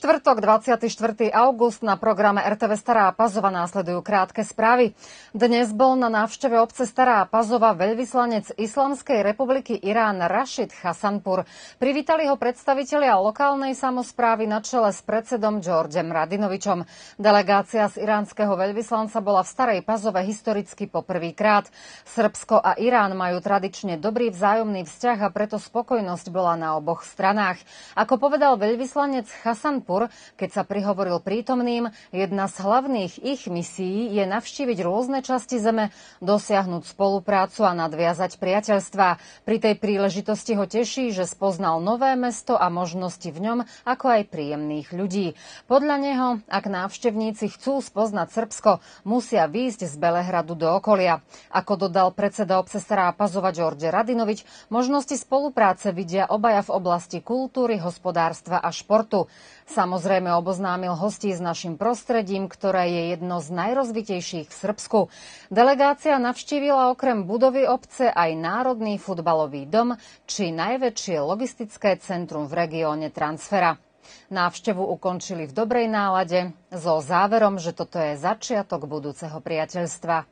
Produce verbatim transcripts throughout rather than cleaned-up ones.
štvrtok, dvadsiateho štvrtého augusta, na programe er té vé Stará Pazova následujú krátke správy. Dnes bol na návšteve obce Stará Pazova veľvyslanec Islamskej republiky Irán Rašid Hasanpur. Privítali ho predstavitelia lokálnej samosprávy na čele s predsedom Georgem Radinovičom. Delegácia z iránskeho veľvyslanca bola v Starej Pazove historicky poprvýkrát. Srbsko a Irán majú tradične dobrý vzájomný vzťah a preto spokojnosť bola na oboch stranách. Ako povedal veľvyslanec Hasanpur, keď sa prihovoril prítomným, jedna z hlavných ich misií je navštíviť rôzne časti zeme, dosiahnuť spoluprácu a nadviazať priateľstvá. Pri tej príležitosti ho teší, že spoznal nové mesto a možnosti v ňom, ako aj príjemných ľudí. Podľa neho, ak návštevníci chcú spoznať Srbsko, musia výjsť z Belehradu do okolia. Ako dodal predseda obce Stará Pazova George Radinovič, možnosti spolupráce vidia obaja v oblasti kultúry, hospodárstva a športu. Samozrejme oboznámil hostí s našim prostredím, ktoré je jedno z najrozvitejších v Srbsku. Delegácia navštívila okrem budovy obce aj Národný futbalový dom či najväčšie logistické centrum v regióne Transfera. Návštevu ukončili v dobrej nálade so záverom, že toto je začiatok budúceho priateľstva.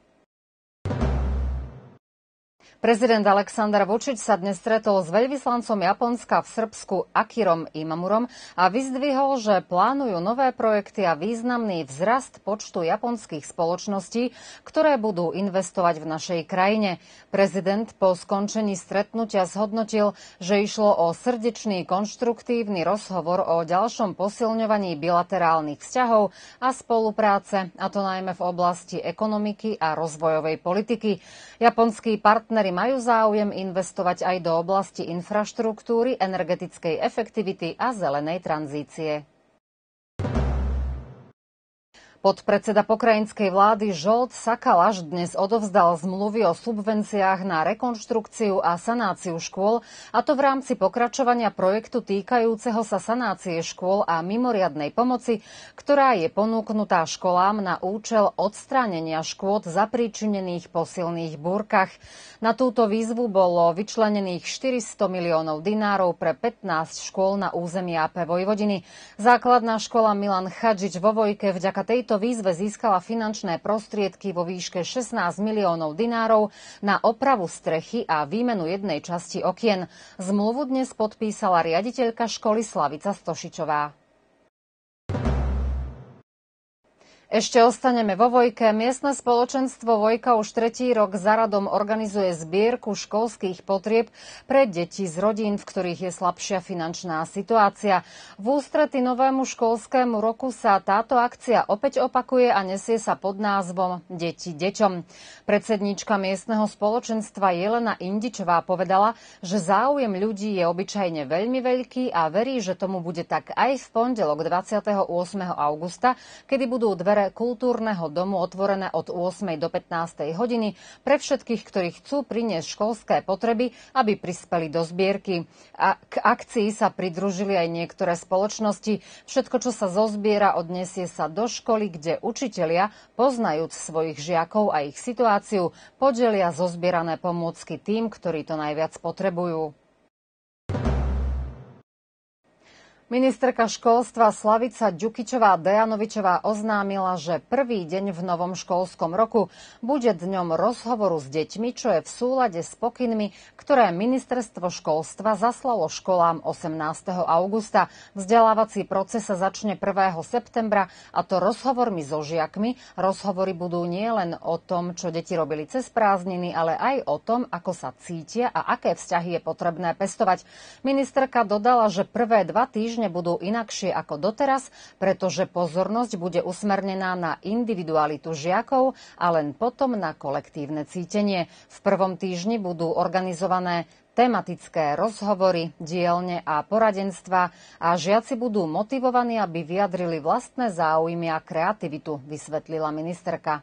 Prezident Aleksandar Vučić sa dnes stretol s veľvyslancom Japonska v Srbsku Akirom Imamurom a vyzdvihol, že plánujú nové projekty a významný vzrast počtu japonských spoločností, ktoré budú investovať v našej krajine. Prezident po skončení stretnutia zhodnotil, že išlo o srdečný, konštruktívny rozhovor o ďalšom posilňovaní bilaterálnych vzťahov a spolupráce, a to najmä v oblasti ekonomiky a rozvojovej politiky. Japonskí partneri majú záujem investovať aj do oblasti infraštruktúry, energetickej efektivity a zelenej tranzície. Podpredseda pokrajinskej vlády Žolt Sakalaš dnes odovzdal zmluvy o subvenciách na rekonštrukciu a sanáciu škôl, a to v rámci pokračovania projektu týkajúceho sa sanácie škôl a mimoriadnej pomoci, ktorá je ponúknutá školám na účel odstránenia škôd zapríčinených po silných búrkach. Na túto výzvu bolo vyčlenených štyristo miliónov dinárov pre pätnásť škôl na území á pé Vojvodiny. Základná škola Milan Chadžič vo Vojke vďaka tejto V výzve získala finančné prostriedky vo výške šestnásť miliónov dinárov na opravu strechy a výmenu jednej časti okien. Zmluvu dnes podpísala riaditeľka školy Slavica Stošičová. Ešte ostaneme vo Vojke. Miestne spoločenstvo Vojka už tretí rok za radom organizuje zbierku školských potrieb pre deti z rodín, v ktorých je slabšia finančná situácia. V ústrety novému školskému roku sa táto akcia opäť opakuje a nesie sa pod názvom Deti deťom. Predsedníčka miestneho spoločenstva Jelena Indičová povedala, že záujem ľudí je obyčajne veľmi veľký a verí, že tomu bude tak aj v pondelok dvadsiateho ôsmeho augusta, kedy budú dvere kultúrneho domu otvorené od ôsmej do pätnástej hodiny pre všetkých, ktorí chcú priniesť školské potreby, aby prispeli do zbierky. A k akcii sa pridružili aj niektoré spoločnosti. Všetko, čo sa zozbiera, odniesie sa do školy, kde učitelia, poznajúc svojich žiakov a ich situáciu, podelia zozbierané pomôcky tým, ktorí to najviac potrebujú. Ministerka školstva Slavica Ďukičová-Dejanovičová oznámila, že prvý deň v novom školskom roku bude dňom rozhovoru s deťmi, čo je v súlade s pokynmi, ktoré Ministerstvo školstva zaslalo školám osemnásteho augusta. Vzdelávací proces sa začne prvého septembra, a to rozhovormi so žiakmi. Rozhovory budú nielen o tom, čo deti robili cez prázdniny, ale aj o tom, ako sa cítia a aké vzťahy je potrebné pestovať. Ministerka dodala, že prvé dva týždne budú inakšie ako doteraz, pretože pozornosť bude usmernená na individualitu žiakov a len potom na kolektívne cítenie. V prvom týždni budú organizované tematické rozhovory, dielne a poradenstva a žiaci budú motivovaní, aby vyjadrili vlastné záujmy a kreativitu, vysvetlila ministerka.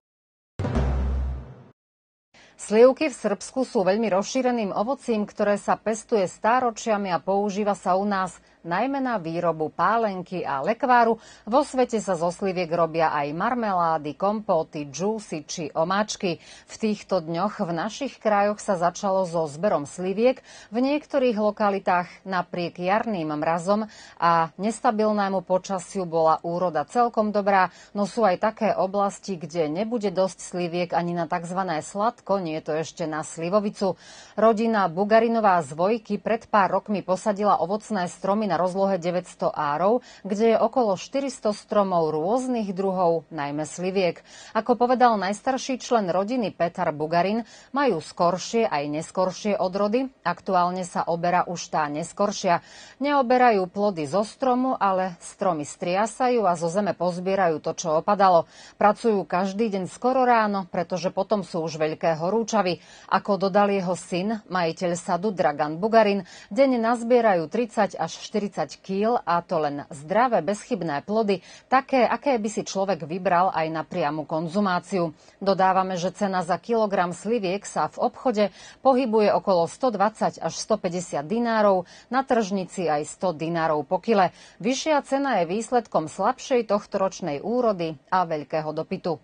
Slivky v Srbsku sú veľmi rozšíreným ovocím, ktoré sa pestuje stáročiami a používa sa u nás najmä na výrobu pálenky a lekváru. Vo svete sa zo sliviek robia aj marmelády, kompóty, džúsy či omáčky. V týchto dňoch v našich krajoch sa začalo so zberom sliviek. V niektorých lokalitách napriek jarným mrazom a nestabilnému počasiu bola úroda celkom dobrá, no sú aj také oblasti, kde nebude dosť sliviek ani na tzv. Sladko, nie je to ešte na slivovicu. Rodina Bugarinová z Vojky pred pár rokmi posadila ovocné stromy na rozlohe deväťsto árov, kde je okolo štyristo stromov rôznych druhov, najmä sliviek. Ako povedal najstarší člen rodiny Petar Bugarin, majú skoršie aj neskoršie odrody. Aktuálne sa oberá už tá neskoršia. Neoberajú plody zo stromu, ale stromy striasajú a zo zeme pozbierajú to, čo opadalo. Pracujú každý deň skoro ráno, pretože potom sú už veľké horúčavy. Ako dodal jeho syn, majiteľ sadu Dragan Bugarin, denne nazbierajú tridsať až štyridsať kíl a to len zdravé, bezchybné plody, také, aké by si človek vybral aj na priamu konzumáciu. Dodávame, že cena za kilogram sliviek sa v obchode pohybuje okolo stodvadsať až stopäťdesiat dinárov, na tržnici aj sto dinárov po kile. Vyššia cena je výsledkom slabšej tohtoročnej úrody a veľkého dopytu.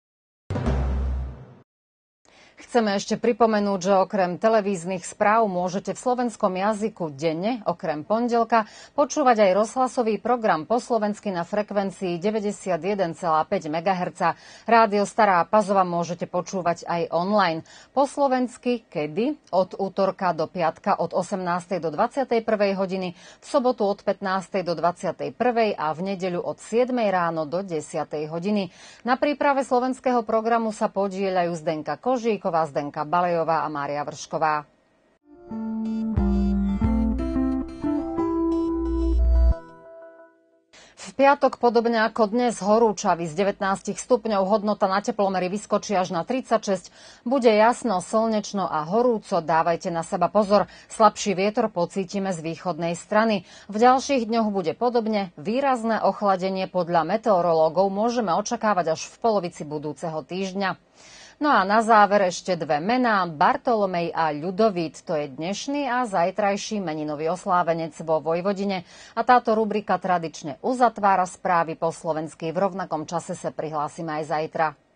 Chceme ešte pripomenúť, že okrem televíznych správ môžete v slovenskom jazyku denne, okrem pondelka, počúvať aj rozhlasový program po slovensky na frekvencii deväťdesiatjeden celá päť megahertz. Rádio Stará Pazova môžete počúvať aj online. Po slovensky kedy? Od útorka do piatka od osemnástej do dvadsiatej prvej hodiny, v sobotu od pätnástej do dvadsiatej prvej a v nedeľu od siedmej ráno do desiatej hodiny. Na príprave slovenského programu sa podieľajú Zdenka Kožíková, Zdenka Balejová a Mária Vršková. V piatok podobne ako dnes horúčavy z devätnásť stupňov, hodnota na teplomeri vyskočí až na tridsaťšesť. Bude jasno, slnečno a horúco, dávajte na seba pozor. Slabší vietor pocítime z východnej strany. V ďalších dňoch bude podobne. Výrazné ochladenie podľa meteorológov môžeme očakávať až v polovici budúceho týždňa. No a na záver ešte dve mená. Bartolomej a Ľudovít, to je dnešný a zajtrajší meninový oslávenec vo Vojvodine. A táto rubrika tradične uzatvára správy po slovensky. V rovnakom čase sa prihlásime aj zajtra.